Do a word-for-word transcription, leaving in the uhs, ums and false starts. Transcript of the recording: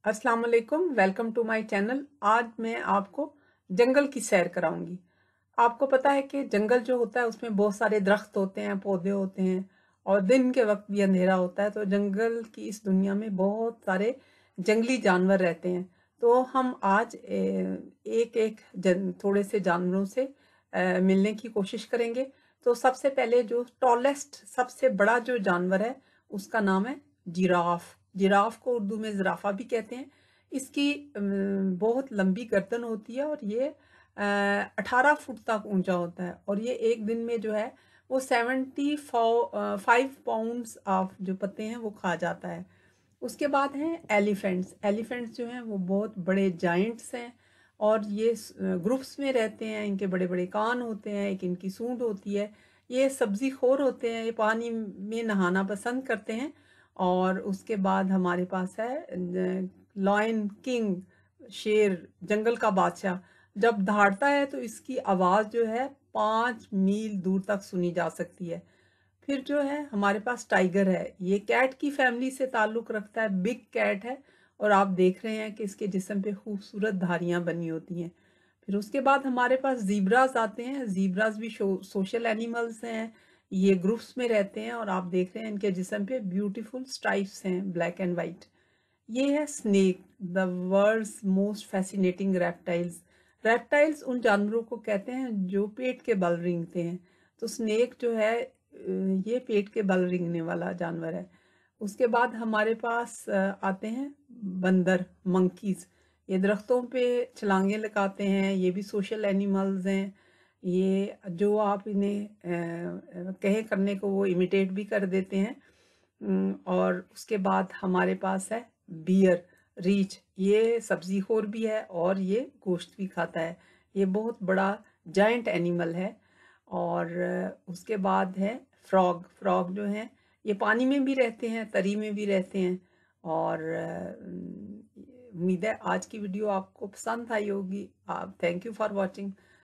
अस्सलाम वालेकुम, welcome to my channel. आज मैं आपको जंगल की सैर कराऊंगी। आपको पता है कि जंगल जो होता है उसमें बहुत सारे दरख्त होते हैं, पौधे होते हैं और दिन के वक्त भी अंधेरा होता है। तो जंगल की इस दुनिया में बहुत सारे जंगली जानवर रहते हैं। तो हम आज ए, एक एक जन, थोड़े से जानवरों से अ, मिलने की कोशिश करेंगे। तो सबसे पहले जो टॉलेस्ट सबसे बड़ा जो जानवर है उसका नाम है जिराफ। जिराफ को उर्दू में ज़राफ़ा भी कहते हैं। इसकी अम, बहुत लंबी गर्दन होती है और ये अठारह फुट तक ऊंचा होता है और ये एक दिन में जो है वो सेवेंटी फाइव पाउंड्स ऑफ जो पत्ते हैं वो खा जाता है। उसके बाद हैं एलिफेंट्स। एलिफेंट्स जो हैं वो बहुत बड़े जाइंट्स हैं और ये ग्रुप्स में रहते हैं। इनके बड़े बड़े कान होते हैं, एक इनकी सूंड होती है। ये सब्जी खोर होते हैं, ये पानी में नहाना पसंद करते हैं। और उसके बाद हमारे पास है लॉयन किंग, शेर, जंगल का बादशाह। जब दहाड़ता है तो इसकी आवाज़ जो है पाँच मील दूर तक सुनी जा सकती है। फिर जो है हमारे पास टाइगर है। ये कैट की फैमिली से ताल्लुक़ रखता है, बिग कैट है और आप देख रहे हैं कि इसके जिस्म पे खूबसूरत धारियाँ बनी होती हैं। फिर उसके बाद हमारे पास ज़ीब्रास आते हैं। ज़ीब्रास भी शो सोशल एनिमल्स हैं। ये ग्रुप्स में रहते हैं और आप देख रहे हैं इनके जिस्म पे ब्यूटीफुल स्ट्राइप्स हैं, ब्लैक एंड वाइट। ये है snake, the world's most fascinating reptiles. Reptiles उन जानवरों को कहते हैं जो पेट के बल रेंगते हैं। तो स्नेक जो है अ, ये पेट के बल रेंगने वाला जानवर है। उसके बाद हमारे पास अ, आते हैं बंदर, मंकीज। ये दरख्तों पे छलांगे लगाते हैं, ये भी सोशल एनिमल्स हैं। ये जो आप इन्हें अ, अ, कहे करने को वो इमिटेट भी कर देते हैं। उम, और उसके बाद हमारे पास है बियर, रीछ। ये सब्ज़ीखोर भी है और ये गोश्त भी खाता है। ये बहुत बड़ा जायंट एनिमल है। और अ, उसके बाद है फ्रॉग। फ्रॉग जो हैं ये पानी में भी रहते हैं, तरी में भी रहते हैं। और अ, उम्मीद है आज की वीडियो आपको पसंद आई होगी। आप थैंक यू फॉर वॉचिंग।